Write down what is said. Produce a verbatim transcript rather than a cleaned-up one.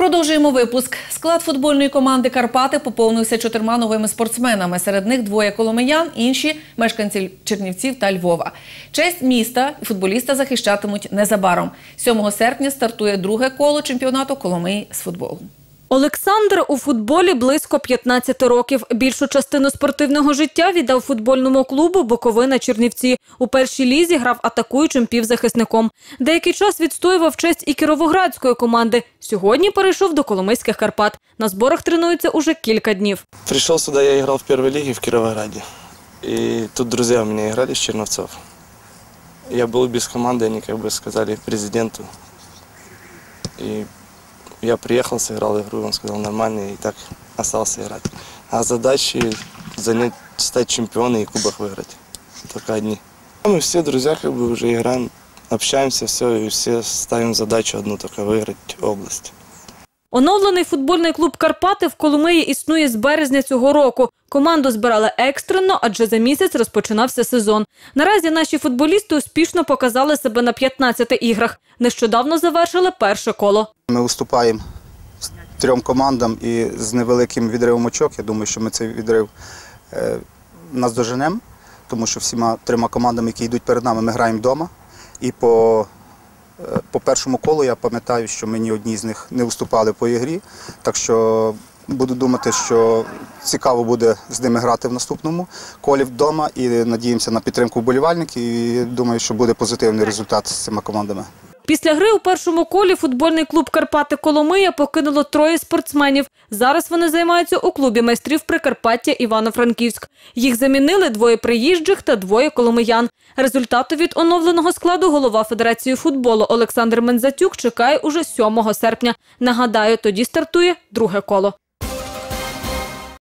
Продовжуємо випуск. Склад футбольної команди «Карпати» поповнився чотирма новими спортсменами. Серед них двоє коломиян, інші – мешканці Чернівців та Львова. Честь міста і футболіста захищатимуть незабаром. сьомого серпня стартує друге коло чемпіонату Коломиї з футболу. Олександр у футболі близько п'ятнадцяти років. Більшу частину спортивного життя віддав футбольному клубу «Буковина Чернівці». У першій лізі грав атакуючим півзахисником. Деякий час відстоював честь і кіровоградської команди. Сьогодні перейшов до коломийських «Карпат». На зборах тренується уже кілька днів. Прийшов сюди, я грав в першій лігі в Кіровограді. І тут друзі у мене грали з Черновців. Я був без команди, вони, як би сказали, президенту. І я приехал, сыграл игру, он сказал нормально, и так остался играть. А задачи занять, стать чемпионом и кубок выиграть. Только одни. Мы все друзья как бы уже играем, общаемся, все, и все ставим задачу одну, только выиграть область. Оновлений футбольний клуб «Карпати» в Коломиї існує з березня цього року. Команду збирали екстрено, адже за місяць розпочинався сезон. Наразі наші футболісти успішно показали себе на п'ятнадцяти іграх. Нещодавно завершили перше коло. Ми виступаємо з трьом командам і з невеликим відривом очок. Я думаю, що ми цей відрив е, наздоженемо, тому що всіма трьома командами, які йдуть перед нами, ми граємо вдома. І по По першому колу я пам'ятаю, що ми ні одній з них не виступали по ігрі, так що буду думати, що цікаво буде з ними грати в наступному колі вдома і надіємося на підтримку вболівальників і думаю, що буде позитивний результат з цими командами. Після гри у першому колі футбольний клуб «Карпати» Коломия покинуло троє спортсменів. Зараз вони займаються у клубі майстрів Прикарпаття Івано-Франківськ. Їх замінили двоє приїжджих та двоє коломиян. Результату від оновленого складу голова Федерації футболу Олександр Мензатюк чекає уже сьомого серпня. Нагадаю, тоді стартує друге коло.